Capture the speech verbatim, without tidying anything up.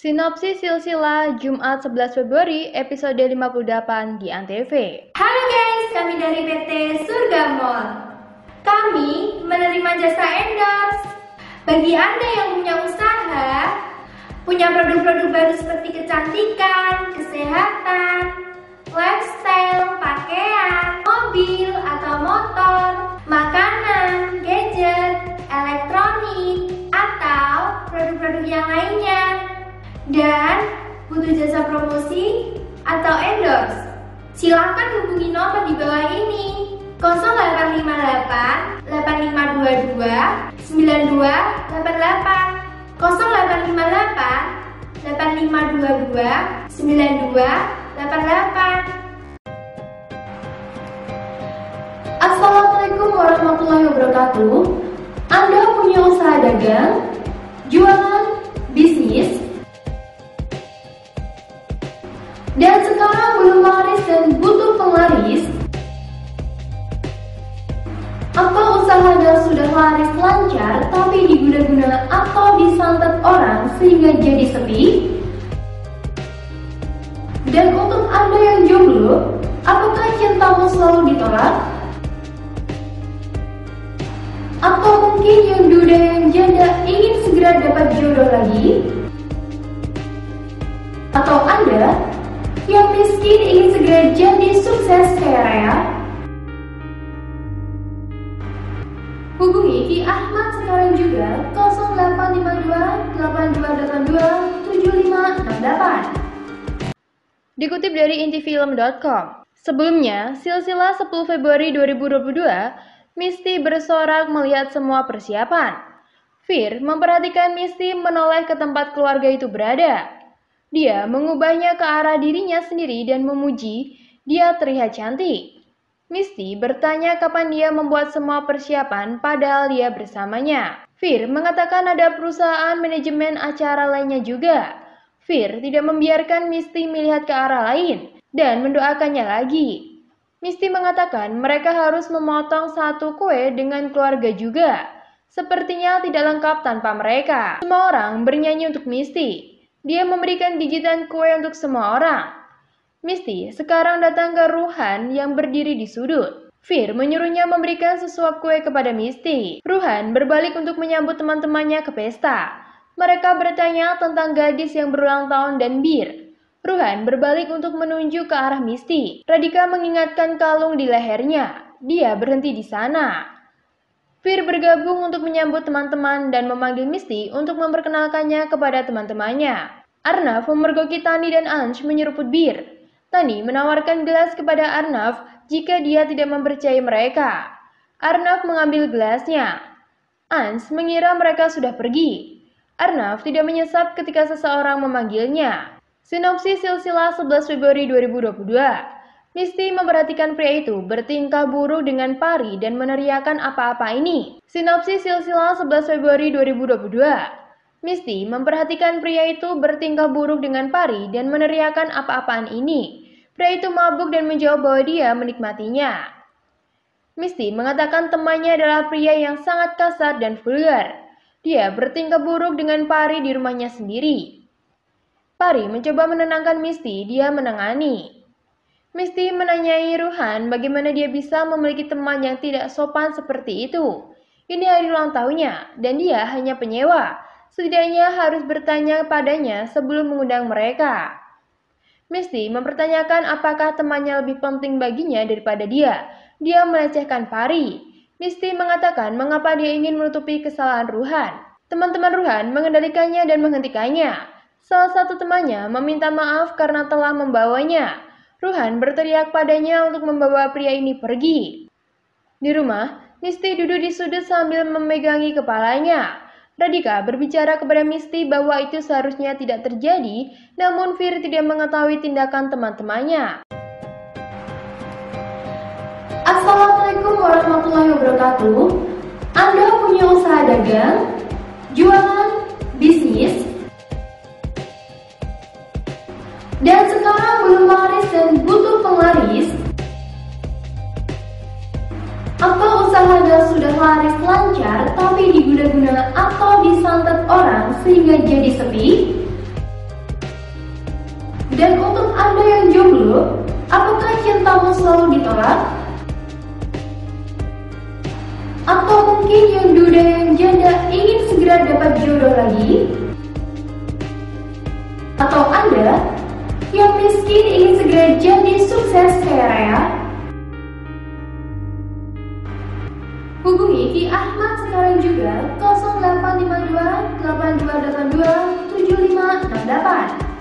Sinopsis Silsilah Jumat sebelas Februari episode lima puluh delapan di Antv. Halo guys, kami dari P T Surga Mall. Kami menerima jasa endorse. Bagi Anda yang punya usaha, punya produk-produk baru seperti kecantikan, kesehatan, lifestyle, pakaian, mobil atau motor, makanan, gadget, elektronik, atau produk-produk yang lainnya, dan butuh jasa promosi atau endorse, silakan hubungi nomor di bawah ini nol delapan lima delapan, delapan lima dua dua, sembilan dua delapan delapan nol delapan lima delapan, delapan lima dua dua, sembilan dua delapan delapan. Assalamualaikum warahmatullahi wabarakatuh. Anda punya usaha dagang, jualan, bisnis, dan sekarang belum laris dan butuh penglaris? Atau usahanya sudah laris lancar tapi diguna-guna atau disantet orang sehingga jadi sepi? Dan untuk Anda yang jomblo, apakah cintamu selalu ditolak? Atau mungkin yang duda yang janda ingin segera dapat jodoh lagi? Atau Anda yang miskin ingin segera jadi sukses kaya raya? Hubungi Ki Ahmad sekarang juga nol delapan lima dua, delapan dua delapan dua, tujuh lima enam delapan. Dikutip dari intifilm dot com, sebelumnya, Silsilah sepuluh Februari dua ribu dua puluh dua, Misty bersorak melihat semua persiapan. Fir memperhatikan Misty menoleh ke tempat keluarga itu berada. Dia mengubahnya ke arah dirinya sendiri dan memuji dia terlihat cantik. Misty bertanya kapan dia membuat semua persiapan padahal dia bersamanya. Fir mengatakan ada perusahaan manajemen acara lainnya juga. Fir tidak membiarkan Misty melihat ke arah lain dan mendoakannya lagi. Misty mengatakan mereka harus memotong satu kue dengan keluarga juga. Sepertinya tidak lengkap tanpa mereka. Semua orang bernyanyi untuk Misty. Dia memberikan gigitan kue untuk semua orang. Misty sekarang datang ke Ruhan yang berdiri di sudut. Fir menyuruhnya memberikan sesuap kue kepada Misty. Ruhan berbalik untuk menyambut teman-temannya ke pesta. Mereka bertanya tentang gadis yang berulang tahun dan bir. Ruhan berbalik untuk menunjuk ke arah Misty. Radhika mengingatkan kalung di lehernya. Dia berhenti di sana. Fir bergabung untuk menyambut teman-teman dan memanggil Misty untuk memperkenalkannya kepada teman-temannya. Arnav memergoki Tani dan Ansh menyeruput bir. Tani menawarkan gelas kepada Arnav jika dia tidak mempercayai mereka. Arnav mengambil gelasnya. Ansh mengira mereka sudah pergi. Arnav tidak menyesap ketika seseorang memanggilnya. Sinopsis Silsilah sebelas Februari dua ribu dua puluh dua. Misty memperhatikan pria itu bertingkah buruk dengan Pari dan meneriakan apa-apa ini. Sinopsis Silsilah sebelas Februari dua ribu dua puluh dua. Misty memperhatikan pria itu bertingkah buruk dengan Pari dan meneriakan apa-apaan ini. Pria itu mabuk dan menjawab bahwa dia menikmatinya. Misty mengatakan temannya adalah pria yang sangat kasar dan vulgar. Dia bertingkah buruk dengan Pari di rumahnya sendiri. Pari mencoba menenangkan Misty, dia menangani. Misty menanyai Ruhan bagaimana dia bisa memiliki teman yang tidak sopan seperti itu. Ini hari ulang tahunnya dan dia hanya penyewa. Setidaknya harus bertanya padanya sebelum mengundang mereka. Misty mempertanyakan apakah temannya lebih penting baginya daripada dia. Dia melecehkan Pari. Misty mengatakan mengapa dia ingin menutupi kesalahan Ruhan. Teman-teman Ruhan mengendalikannya dan menghentikannya. Salah satu temannya meminta maaf karena telah membawanya. Ruhan berteriak padanya untuk membawa pria ini pergi. Di rumah, Misty duduk di sudut sambil memegangi kepalanya. Radhika berbicara kepada Misty bahwa itu seharusnya tidak terjadi, namun Fir tidak mengetahui tindakan teman-temannya. Assalamualaikum warahmatullahi wabarakatuh. Anda punya usaha dagang, jualan, bisnis, dan sekarang belum laris dan butuh penglaris? Atau usahanya sudah laris lancar tapi diguna-guna atau disantet orang sehingga jadi sepi? selalu ditolak? Atau mungkin yang duda yang janda ingin segera dapat jodoh lagi? Atau Anda yang miskin ingin segera jadi sukses kaya raya? Hubungi Ki Ahmad sekarang juga nol delapan lima dua delapan dua delapan dua tujuh lima enam delapan.